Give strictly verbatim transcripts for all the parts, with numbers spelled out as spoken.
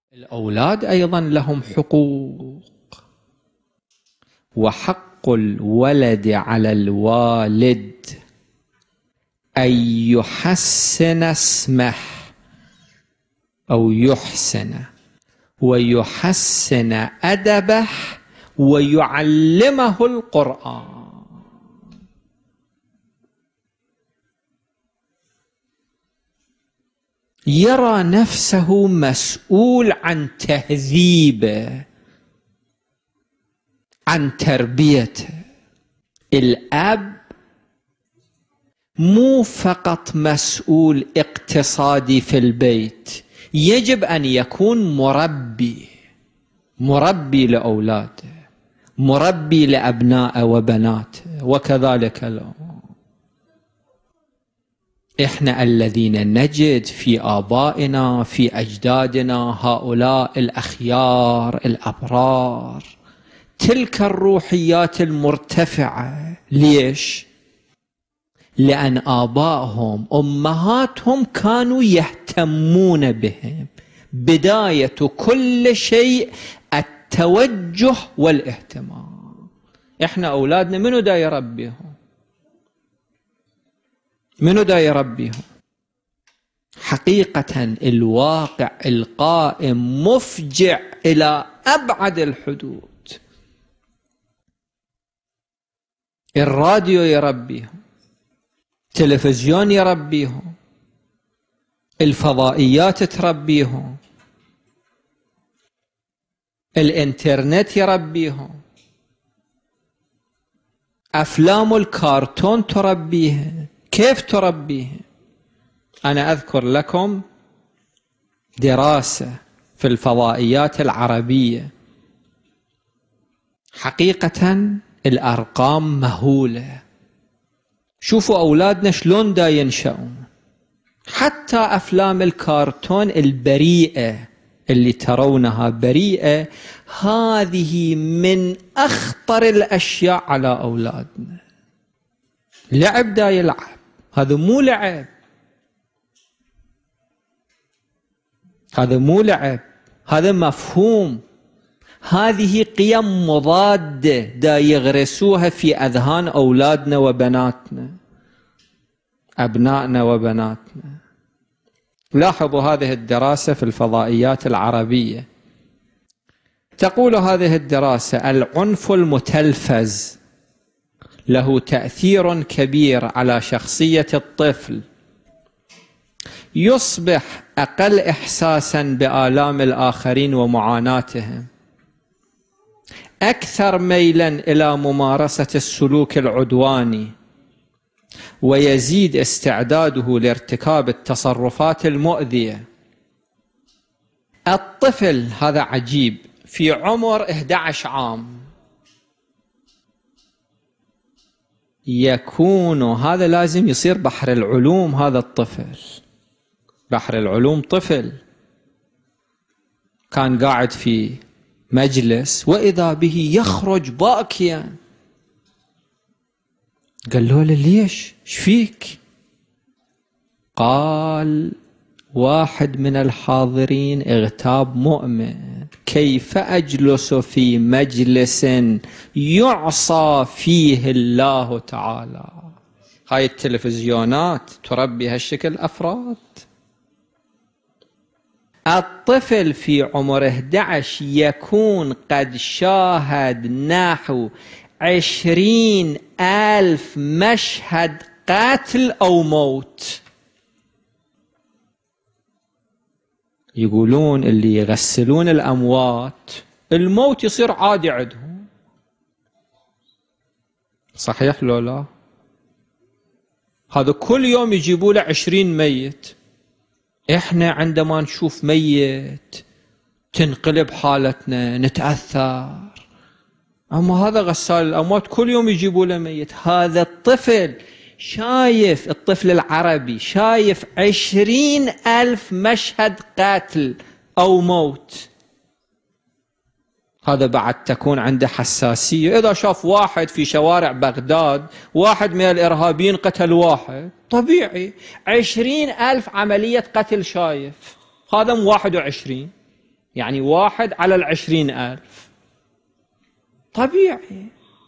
الأولاد أيضا لهم حقوق، وحق الولد على الوالد أن يحسن اسمه أو يحسن ويحسن أدبه ويعلمه القرآن. يرى نفسه مسؤول عن تهذيبه، عن تربيته. الأب مو فقط مسؤول اقتصادي في البيت، يجب أن يكون مربي، مربي لأولاده، مربي لأبنائه وبناته، وكذلك الأم. إحنا الذين نجد في آبائنا في أجدادنا هؤلاء الأخيار الأبرار تلك الروحيات المرتفعة. ليش؟ لأن آبائهم أمهاتهم كانوا يهتمون بهم. بداية كل شيء التوجه والاهتمام. إحنا أولادنا منو دا يربيهم؟ منو دا يربيهم؟ حقيقة الواقع القائم مفجع إلى أبعد الحدود. الراديو يربيهم، التلفزيون يربيهم، الفضائيات تربيهم، الانترنت يربيهم، أفلام الكارتون تربيهم. كيف تربيهم؟ أنا أذكر لكم دراسة في الفضائيات العربية، حقيقة الأرقام مهولة. شوفوا أولادنا شلون دا ينشأون. حتى أفلام الكارتون البريئة اللي ترونها بريئة، هذه من أخطر الأشياء على أولادنا. لعب دا يلعب، هذا مو لعب، هذا مو لعب، هذا مفهوم. هذه قيم مضادة دا يغرسوها في أذهان أولادنا وبناتنا، أبنائنا وبناتنا. لاحظوا هذه الدراسة في الفضائيات العربية. تقول هذه الدراسة: العنف المتلفز له تأثير كبير على شخصية الطفل، يصبح أقل إحساسا بآلام الآخرين ومعاناتهم، أكثر ميلا إلى ممارسة السلوك العدواني، ويزيد استعداده لارتكاب التصرفات المؤذية. الطفل هذا عجيب، في عمر إحدى عشر عام يكون، هذا لازم يصير بحر العلوم. هذا الطفل بحر العلوم، طفل كان قاعد في مجلس وإذا به يخرج باكيا. قال له: ليش؟ ايش فيك؟ قال: واحد من الحاضرين اغتاب مؤمن، كيف أجلس في مجلس يعصى فيه الله تعالى؟ هاي التلفزيونات تربي هالشكل أفراد. الطفل في عمر إحدى عشر يكون قد شاهد نحو عشرين ألف مشهد قتل أو موت. يقولون اللي يغسلون الأموات الموت يصير عادي عندهم. صحيح لو لا؟ هذا كل يوم يجيبوا له عشرين ميت. إحنا عندما نشوف ميت تنقلب حالتنا، نتأثر. أما هذا غسال الأموات كل يوم يجيبوا له ميت. هذا الطفل شايف، الطفل العربي شايف عشرين ألف مشهد قتل أو موت. هذا بعد تكون عنده حساسية. إذا شاف واحد في شوارع بغداد، واحد من الإرهابيين قتل واحد، طبيعي. عشرين ألف عملية قتل شايف، هذا مو واحد وعشرين. يعني واحد على العشرين ألف. طبيعي.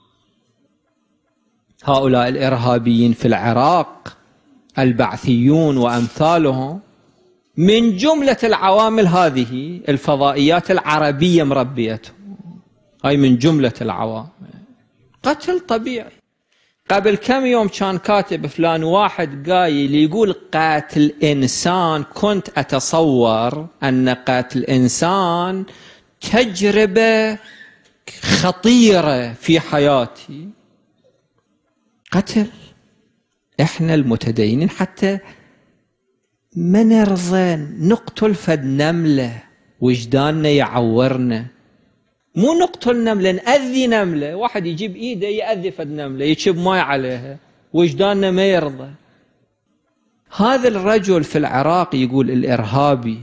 هؤلاء الإرهابيين في العراق البعثيون وأمثالهم من جملة العوامل هذه الفضائيات العربية مربيتهم، هاي من جملة العوامل. قتل طبيعي. قبل كم يوم كان كاتب فلان واحد قايل يقول قتل إنسان كنت أتصور أن قتل إنسان تجربة خطيرة في حياتي. قتل. إحنا المتدينين حتى ما نرضى نقتل فد نملة وجداننا يعورنا، مو نقتل نملة نأذي نملة. واحد يجيب إيده يأذي فد نملة يشب ماء عليها وجداننا ما يرضى. هذا الرجل في العراق يقول الإرهابي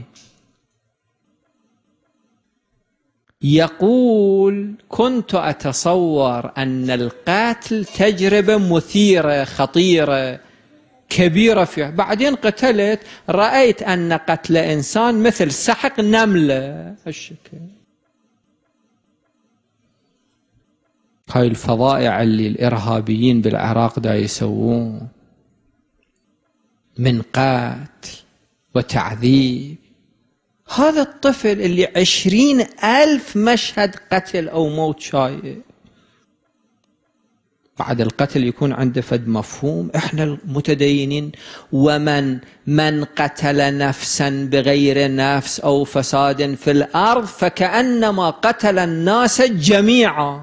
يقول كنت أتصور أن القتل تجربة مثيرة خطيرة كبيرة فيها، بعدين قتلت رأيت أن قتل إنسان مثل سحق نملة هالشكل. هاي الفظائع اللي الإرهابيين بالعراق دا يسوون من قتل وتعذيب. هذا الطفل اللي عشرين ألف مشهد قتل أو موت شايف، بعد القتل يكون عنده فد مفهوم. احنا المتدينين ومن من قتل نفسا بغير نفس أو فساد في الأرض فكأنما قتل الناس جميعا.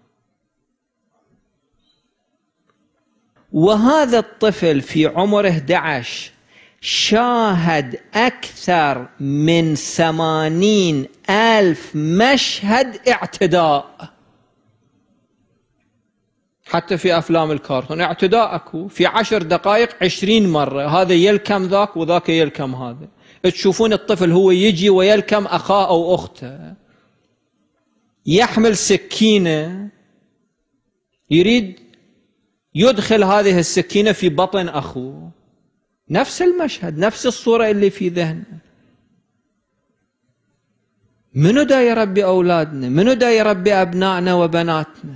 وهذا الطفل في عمر أحد عشر شاهد أكثر من ثمانين ألف مشهد اعتداء، حتى في أفلام الكارتون اعتداء أكو في عشر دقائق عشرين مرة، هذا يلكم ذاك وذاك يلكم هذا. تشوفون الطفل هو يجي ويلكم أخاه أو أخته، يحمل سكينة يريد يدخل هذه السكينة في بطن أخوه. نفس المشهد، نفس الصورة اللي في ذهنه. منو دا يربي أولادنا؟ منو دا يربي أبنائنا وبناتنا؟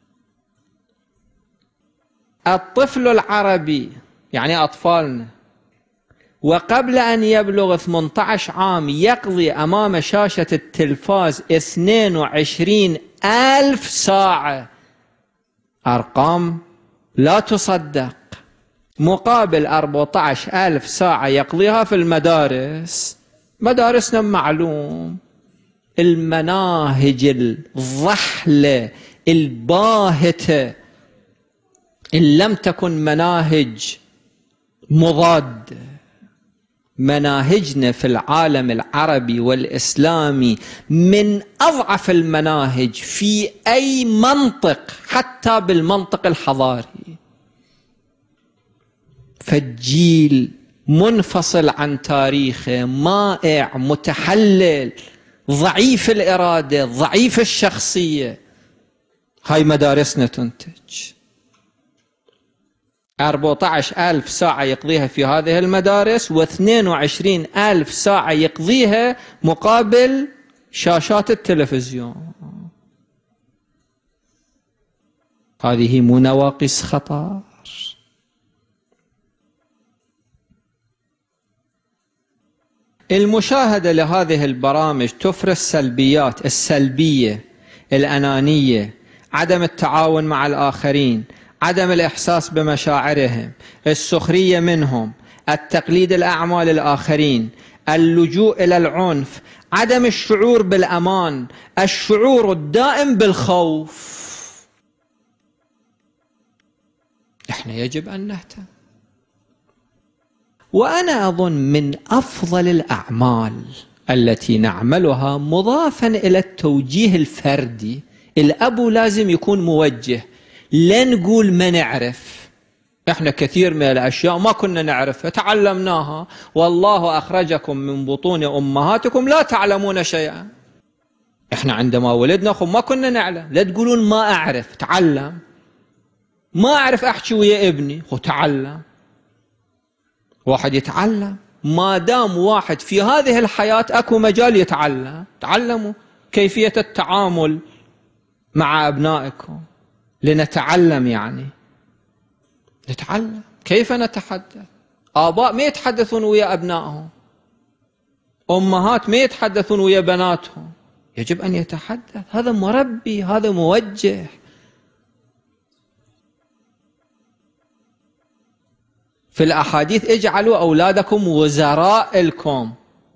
الطفل العربي يعني أطفالنا وقبل أن يبلغ ثمانية عشر عام يقضي أمام شاشة التلفاز اثنين وعشرين ألف ساعة. أرقام لا تصدق، مقابل أربعة عشر ألف ساعة يقضيها في المدارس. مدارسنا معلوم المناهج الضحلة الباهتة إن لم تكن مناهج مضادة. مناهجنا في العالم العربي والإسلامي من أضعف المناهج في أي منطق، حتى بالمنطق الحضاري. فالجيل منفصل عن تاريخه، مائع، متحلل، ضعيف الإرادة، ضعيف الشخصية. هاي مدارسنا تنتج. أربعة عشر ألف ساعة يقضيها في هذه المدارس واثنين وعشرين ألف ساعة يقضيها مقابل شاشات التلفزيون. هذه منواقص خطر. المشاهدة لهذه البرامج تفرز سلبيات السلبية، الأنانية، عدم التعاون مع الآخرين، عدم الإحساس بمشاعرهم، السخرية منهم، التقليد الأعمال الآخرين، اللجوء إلى العنف، عدم الشعور بالأمان، الشعور الدائم بالخوف. إحنا يجب أن نهتم. وأنا أظن من أفضل الأعمال التي نعملها مضافا إلى التوجيه الفردي، الأب لازم يكون موجه. لا نقول ما نعرف، احنا كثير من الاشياء ما كنا نعرفها تعلمناها، والله اخرجكم من بطون امهاتكم لا تعلمون شيئا. احنا عندما ولدنا خو ما كنا نعلم. لا تقولون ما اعرف، تعلم. ما اعرف احكي ويا ابني، خو تعلم. واحد يتعلم. ما دام واحد في هذه الحياة أكو مجال يتعلم، تعلموا كيفية التعامل مع أبنائكم، لنتعلم يعني نتعلم كيف نتحدث. آباء ما يتحدثون ويا أبنائهم، أمهات ما يتحدثون ويا بناتهم، يجب أن يتحدث. هذا مربي، هذا موجه. في الأحاديث اجعلوا أولادكم وزراء لكم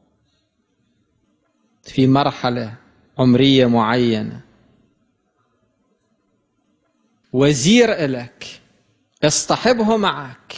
في مرحلة عمرية معينة، وزير إلك، اصطحبه معك.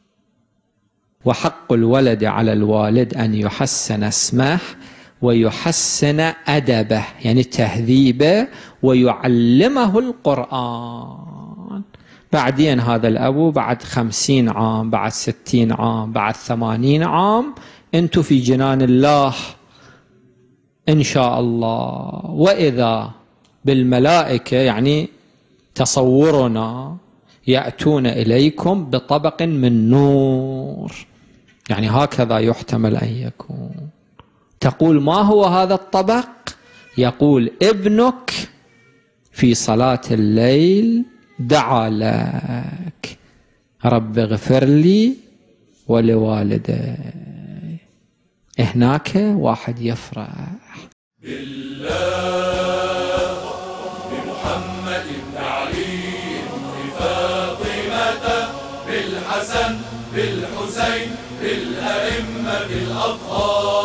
وحق الولد على الوالد أن يحسن اسمه ويحسن أدبه، يعني تهذيبه، ويعلمه القرآن. بعدين هذا الأبو بعد خمسين عام، بعد ستين عام، بعد ثمانين عام، أنتم في جنان الله إن شاء الله. وإذا بالملائكة، يعني تصورنا، يأتون إليكم بطبق من نور، يعني هكذا يحتمل أن يكون. تقول ما هو هذا الطبق؟ يقول ابنك في صلاة الليل دعا لك رب اغفر لي ولوالدي. هناك واحد يفرح بالله، بمحمد بن علي، بفاطمة، بالحسن، بالحسين، بالأئمة الأطهار.